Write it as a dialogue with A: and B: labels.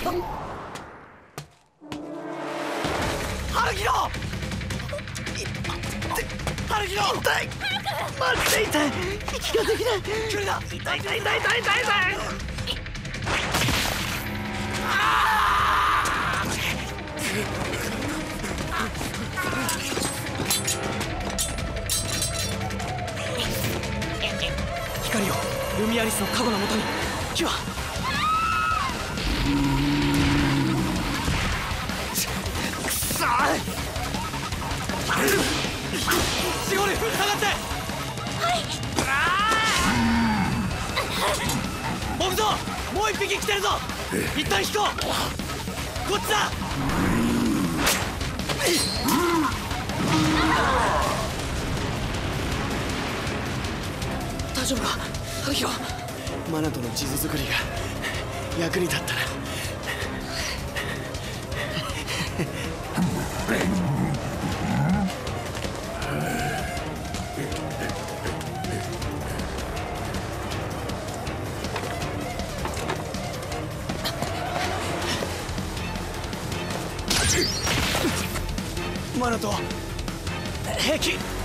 A: 春広、春広、痛い、マジで痛い、息ができない。距離だ。痛い痛い痛い痛い痛い痛い。光よ、ルミアリスの加護のもとに。キュア。くそー。シゴル、下がって。はい。モグゾ、もう一匹来てるぞ。一旦引こう。こっちだ。大丈夫か、春広。マナとの地図作りが役に立ったな。マナと平気。